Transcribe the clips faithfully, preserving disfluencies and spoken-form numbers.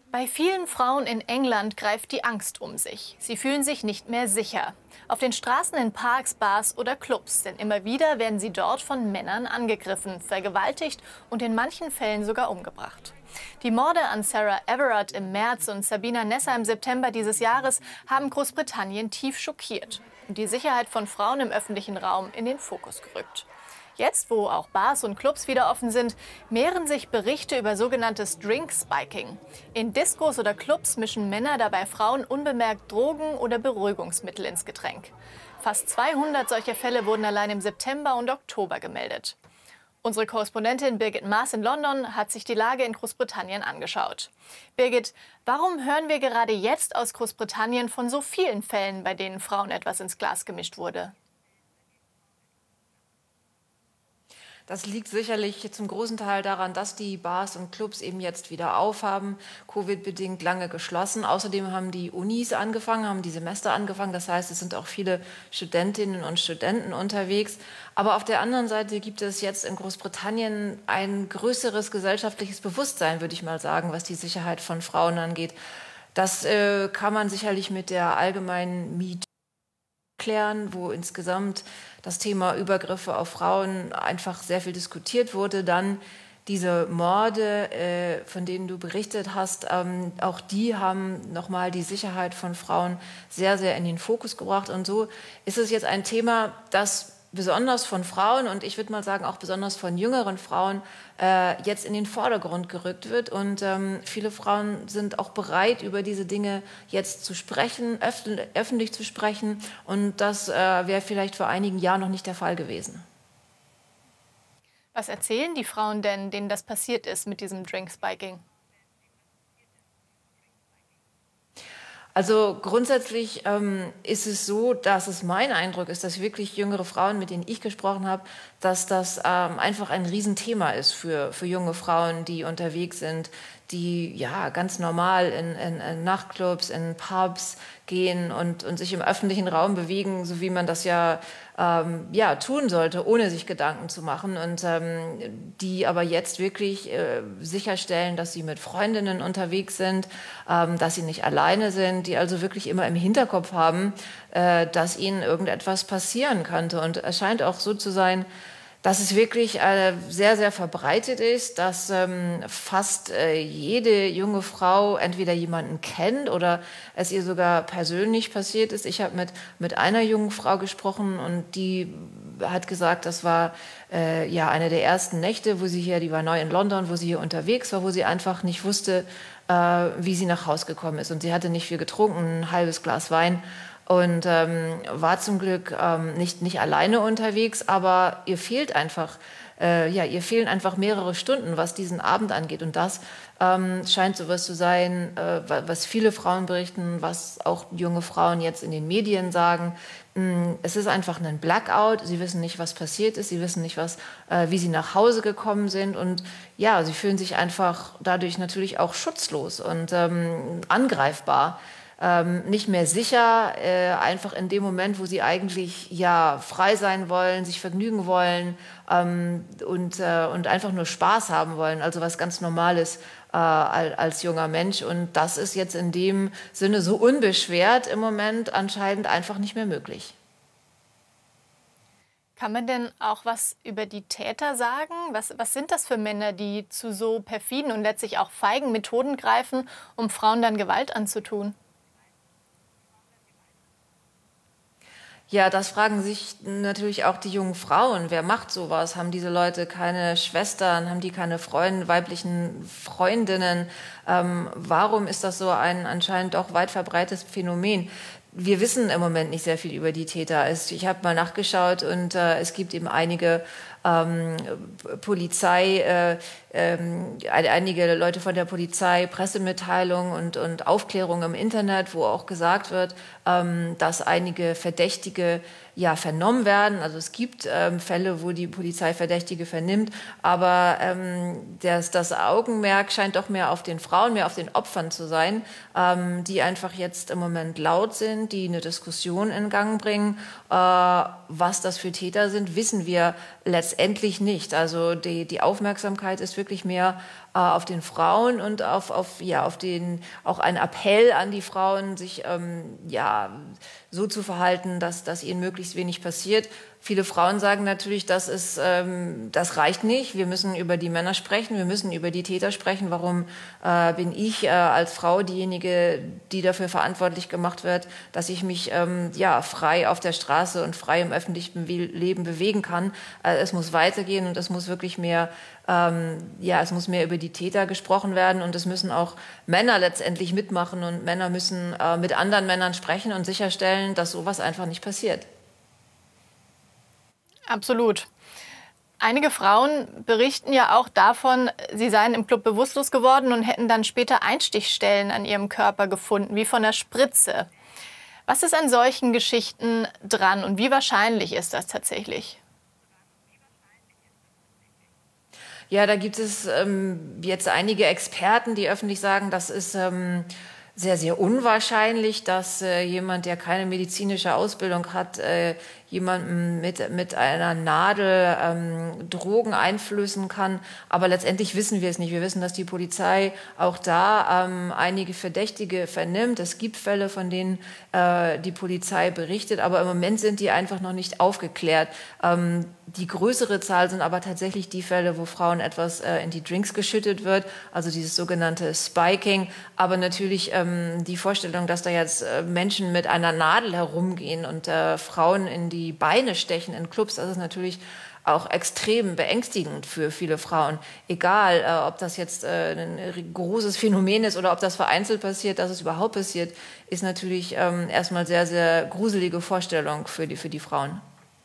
Bei vielen Frauen in England greift die Angst um sich. Sie fühlen sich nicht mehr sicher. Auf den Straßen in Parks, Bars oder Clubs, denn immer wieder werden sie dort von Männern angegriffen, vergewaltigt und in manchen Fällen sogar umgebracht. Die Morde an Sarah Everard im März und Sabina Nessa im September dieses Jahres haben Großbritannien tief schockiert und die Sicherheit von Frauen im öffentlichen Raum in den Fokus gerückt. Jetzt, wo auch Bars und Clubs wieder offen sind, mehren sich Berichte über sogenanntes Drink-Spiking. In Diskos oder Clubs mischen Männer dabei Frauen unbemerkt Drogen oder Beruhigungsmittel ins Getränk. Fast zweihundert solcher Fälle wurden allein im September und Oktober gemeldet. Unsere Korrespondentin Birgit Maas in London hat sich die Lage in Großbritannien angeschaut. Birgit, warum hören wir gerade jetzt aus Großbritannien von so vielen Fällen, bei denen Frauen etwas ins Glas gemischt wurde? Das liegt sicherlich zum großen Teil daran, dass die Bars und Clubs eben jetzt wieder aufhaben, Covid-bedingt lange geschlossen. Außerdem haben die Unis angefangen, haben die Semester angefangen. Das heißt, es sind auch viele Studentinnen und Studenten unterwegs. Aber auf der anderen Seite gibt es jetzt in Großbritannien ein größeres gesellschaftliches Bewusstsein, würde ich mal sagen, was die Sicherheit von Frauen angeht. Das äh, kann man sicherlich mit der allgemeinen MeToo klären, wo insgesamt das Thema Übergriffe auf Frauen einfach sehr viel diskutiert wurde. Dann diese Morde, äh, von denen du berichtet hast, ähm, auch die haben nochmal die Sicherheit von Frauen sehr, sehr in den Fokus gebracht. Und so ist es jetzt ein Thema, das besonders von Frauen und ich würde mal sagen auch besonders von jüngeren Frauen äh, jetzt in den Vordergrund gerückt wird. Und ähm, viele Frauen sind auch bereit, über diese Dinge jetzt zu sprechen, öff öffentlich zu sprechen. Und das äh, wäre vielleicht vor einigen Jahren noch nicht der Fall gewesen. Was erzählen die Frauen denn, denen das passiert ist mit diesem Drink-Spiking? Also grundsätzlich ähm, ist es so, dass es mein Eindruck ist, dass wirklich jüngere Frauen, mit denen ich gesprochen habe, dass das ähm, einfach ein Riesenthema ist für, für junge Frauen, die unterwegs sind, die ja ganz normal in, in, in Nachtclubs, in Pubs gehen und, und sich im öffentlichen Raum bewegen, so wie man das ja, ähm, ja tun sollte, ohne sich Gedanken zu machen. Und ähm, die aber jetzt wirklich äh, sicherstellen, dass sie mit Freundinnen unterwegs sind, ähm, dass sie nicht alleine sind, die also wirklich immer im Hinterkopf haben, äh, dass ihnen irgendetwas passieren könnte. Und es scheint auch so zu sein, dass es wirklich äh, sehr, sehr verbreitet ist, dass ähm, fast äh, jede junge Frau entweder jemanden kennt oder es ihr sogar persönlich passiert ist. Ich habe mit, mit einer jungen Frau gesprochen und die hat gesagt, das war äh, ja eine der ersten Nächte, wo sie hier, die war neu in London, wo sie hier unterwegs war, wo sie einfach nicht wusste, äh, wie sie nach Hause gekommen ist. Und sie hatte nicht viel getrunken, ein halbes Glas Wein. Und ähm, war zum Glück ähm, nicht, nicht alleine unterwegs, aber ihr fehlt einfach, äh, ja, ihr fehlen einfach mehrere Stunden, was diesen Abend angeht. Und das ähm, scheint sowas zu sein, äh, was viele Frauen berichten, was auch junge Frauen jetzt in den Medien sagen. Es ist einfach ein Blackout. Sie wissen nicht, was passiert ist. Sie wissen nicht, was, äh, wie sie nach Hause gekommen sind. Und ja, sie fühlen sich einfach dadurch natürlich auch schutzlos und ähm, angreifbar. Ähm, nicht mehr sicher, äh, einfach in dem Moment, wo sie eigentlich ja frei sein wollen, sich vergnügen wollen ähm, und, äh, und einfach nur Spaß haben wollen, also was ganz Normales äh, als junger Mensch. Und das ist jetzt in dem Sinne so unbeschwert im Moment anscheinend einfach nicht mehr möglich. Kann man denn auch was über die Täter sagen? Was, was sind das für Männer, die zu so perfiden und letztlich auch feigen Methoden greifen, um Frauen dann Gewalt anzutun? Ja, das fragen sich natürlich auch die jungen Frauen. Wer macht sowas? Haben diese Leute keine Schwestern? Haben die keine Freunde, weiblichen Freundinnen? Ähm, warum ist das so ein anscheinend auch weit verbreitetes Phänomen? Wir wissen im Moment nicht sehr viel über die Täter. Es, ich habe mal nachgeschaut und äh, es gibt eben einige ähm, Polizei, äh, ähm, einige Leute von der Polizei, Pressemitteilungen und, und Aufklärung im Internet, wo auch gesagt wird, ähm, dass einige Verdächtige ja vernommen werden. Also es gibt ähm, Fälle, wo die Polizei Verdächtige vernimmt, aber ähm, das, das Augenmerk scheint doch mehr auf den Frauen, mehr auf den Opfern zu sein, ähm, die einfach jetzt im Moment laut sind, die eine Diskussion in Gang bringen. Äh, was das für Täter sind, wissen wir letztendlich nicht. Also die, die Aufmerksamkeit ist wirklich mehr äh, auf den Frauen und auf, auf, ja, auf den, auch ein Appell an die Frauen, sich ähm, ja, so zu verhalten, dass, dass ihnen möglichst wenig passiert. Viele Frauen sagen natürlich, das, ist, ähm, das reicht nicht. Wir müssen über die Männer sprechen, wir müssen über die Täter sprechen. Warum äh, bin ich äh, als Frau diejenige, die dafür verantwortlich gemacht wird, dass ich mich ähm, ja, frei auf der Straße und frei im öffentlichen Leben bewegen kann? Äh, es muss weitergehen und es muss wirklich mehr, ähm, ja, es muss mehr über die Täter gesprochen werden und es müssen auch Männer letztendlich mitmachen und Männer müssen äh, mit anderen Männern sprechen und sicherstellen, dass sowas einfach nicht passiert. Absolut. Einige Frauen berichten ja auch davon, sie seien im Club bewusstlos geworden und hätten dann später Einstichstellen an ihrem Körper gefunden, wie von der Spritze. Was ist an solchen Geschichten dran und wie wahrscheinlich ist das tatsächlich? Ja, da gibt es ähm, jetzt einige Experten, die öffentlich sagen, das ist ähm, sehr, sehr unwahrscheinlich, dass äh, jemand, der keine medizinische Ausbildung hat, äh, jemandem mit, mit einer Nadel ähm, Drogen einflößen kann. Aber letztendlich wissen wir es nicht. Wir wissen, dass die Polizei auch da ähm, einige Verdächtige vernimmt. Es gibt Fälle, von denen äh, die Polizei berichtet, aber im Moment sind die einfach noch nicht aufgeklärt. Ähm, die größere Zahl sind aber tatsächlich die Fälle, wo Frauen etwas äh, in die Drinks geschüttet wird, also dieses sogenannte Spiking. Aber natürlich ähm, die Vorstellung, dass da jetzt äh, Menschen mit einer Nadel herumgehen und äh, Frauen in die die Beine stechen in Clubs, das ist natürlich auch extrem beängstigend für viele Frauen. Egal, äh, ob das jetzt äh, ein großes Phänomen ist oder ob das vereinzelt passiert, dass es überhaupt passiert, ist natürlich ähm, erstmal sehr, sehr gruselige Vorstellung für die, für die Frauen.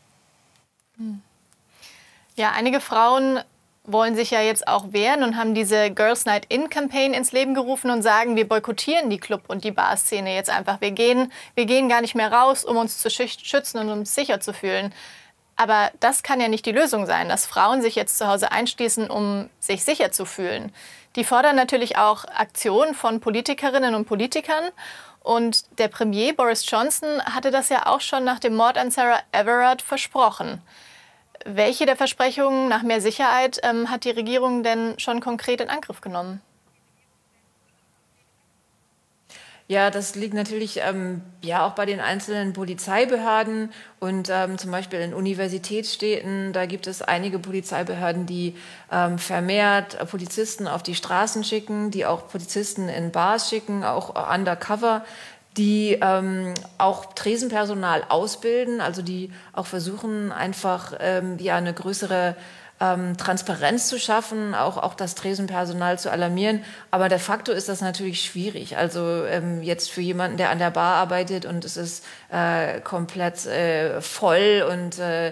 Ja, einige Frauen wollen sich ja jetzt auch wehren und haben diese Girls Night In Campaign ins Leben gerufen und sagen, wir boykottieren die Club- und die Bar-Szene jetzt einfach. Wir gehen, wir gehen gar nicht mehr raus, um uns zu schützen und uns sicher zu fühlen. Aber das kann ja nicht die Lösung sein, dass Frauen sich jetzt zu Hause einschließen, um sich sicher zu fühlen. Die fordern natürlich auch Aktionen von Politikerinnen und Politikern. Und der Premier Boris Johnson hatte das ja auch schon nach dem Mord an Sarah Everard versprochen. Welche der Versprechungen nach mehr Sicherheit ähm, hat die Regierung denn schon konkret in Angriff genommen? Ja, das liegt natürlich ähm, ja auch bei den einzelnen Polizeibehörden und ähm, zum Beispiel in Universitätsstädten, da gibt es einige Polizeibehörden, die ähm, vermehrt Polizisten auf die Straßen schicken, die auch Polizisten in Bars schicken, auch undercover, die ähm, auch Tresenpersonal ausbilden, also die auch versuchen, einfach ähm, ja, eine größere ähm, Transparenz zu schaffen, auch, auch das Tresenpersonal zu alarmieren. Aber de facto ist das natürlich schwierig. Also ähm, jetzt für jemanden, der an der Bar arbeitet und es ist äh, komplett äh, voll und äh,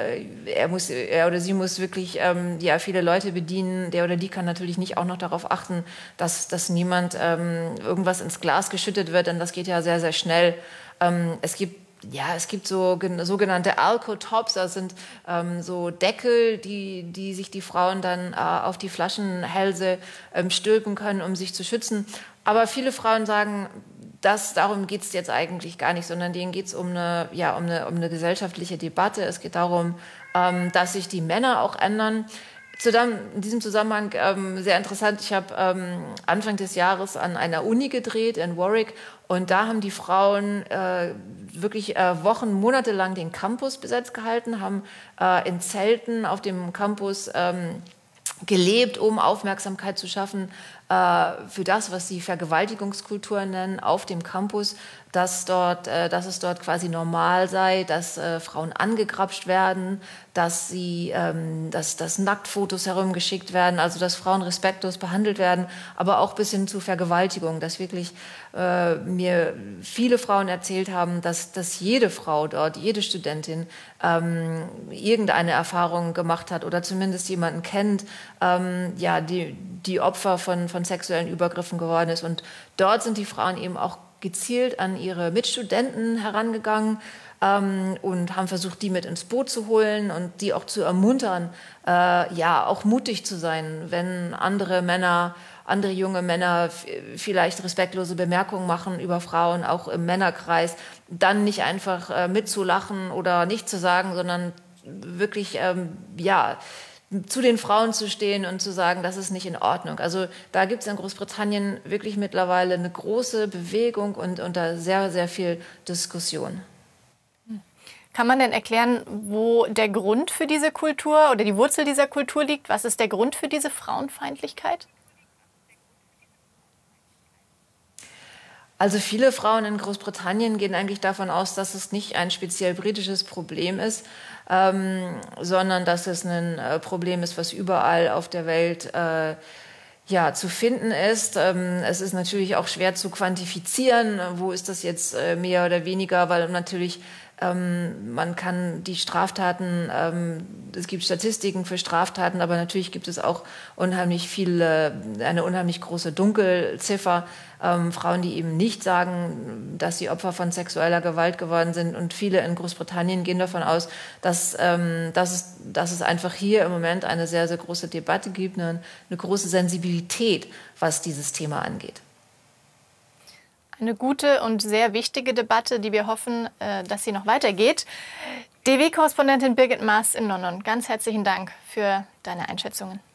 er muss, er oder sie muss wirklich ähm, ja, viele Leute bedienen. Der oder die kann natürlich nicht auch noch darauf achten, dass, dass niemand ähm, irgendwas ins Glas geschüttet wird, denn das geht ja sehr, sehr schnell. Ähm, es gibt Ja, es gibt so sogenannte Alco-Tops, das sind ähm, so Deckel, die, die sich die Frauen dann äh, auf die Flaschenhälse ähm, stülpen können, um sich zu schützen. Aber viele Frauen sagen, das, darum geht es jetzt eigentlich gar nicht, sondern denen geht es um eine, ja, um, eine, um eine gesellschaftliche Debatte. Es geht darum, ähm, dass sich die Männer auch ändern. Zudem, in diesem Zusammenhang ähm, sehr interessant, ich habe ähm, Anfang des Jahres an einer Uni gedreht in Warwick und da haben die Frauen äh, wirklich äh, Wochen, Monate lang den Campus besetzt gehalten, haben äh, in Zelten auf dem Campus ähm, gelebt, um Aufmerksamkeit zu schaffen äh, für das, was sie Vergewaltigungskultur nennen, auf dem Campus, dass, dort, äh, dass es dort quasi normal sei, dass äh, Frauen angegrapscht werden, dass, sie, ähm, dass, dass Nacktfotos herumgeschickt werden, also dass Frauen respektlos behandelt werden, aber auch bis hin zu Vergewaltigung, dass wirklich äh, mir viele Frauen erzählt haben, dass, dass jede Frau dort, jede Studentin ähm, irgendeine Erfahrung gemacht hat oder zumindest jemanden kennt, ähm, ja, die, die Opfer von, von sexuellen Übergriffen geworden ist. Und dort sind die Frauen eben auch gezielt an ihre Mitstudenten herangegangen ähm, und haben versucht, die mit ins Boot zu holen und die auch zu ermuntern, äh, ja, auch mutig zu sein, wenn andere Männer, andere junge Männer vielleicht respektlose Bemerkungen machen über Frauen, auch im Männerkreis, dann nicht einfach äh, mitzulachen oder nicht zu sagen, sondern wirklich, ähm, ja, zu den Frauen zu stehen und zu sagen, das ist nicht in Ordnung. Also da gibt es in Großbritannien wirklich mittlerweile eine große Bewegung und, und da sehr, sehr viel Diskussion. Kann man denn erklären, wo der Grund für diese Kultur oder die Wurzel dieser Kultur liegt? Was ist der Grund für diese Frauenfeindlichkeit? Also viele Frauen in Großbritannien gehen eigentlich davon aus, dass es nicht ein speziell britisches Problem ist, ähm, sondern dass es ein äh, Problem ist, was überall auf der Welt äh, ja, zu finden ist. Ähm, es ist natürlich auch schwer zu quantifizieren, wo ist das jetzt äh, mehr oder weniger, weil natürlich ähm, man kann die Straftaten, ähm, es gibt Statistiken für Straftaten, aber natürlich gibt es auch unheimlich viele, eine unheimlich große Dunkelziffer. Ähm, Frauen, die eben nicht sagen, dass sie Opfer von sexueller Gewalt geworden sind. Und viele in Großbritannien gehen davon aus, dass, ähm, dass, es, dass es einfach hier im Moment eine sehr, sehr große Debatte gibt, eine, eine große Sensibilität, was dieses Thema angeht. Eine gute und sehr wichtige Debatte, die wir hoffen, dass sie noch weitergeht. D W-Korrespondentin Birgit Maaß in London, ganz herzlichen Dank für deine Einschätzungen.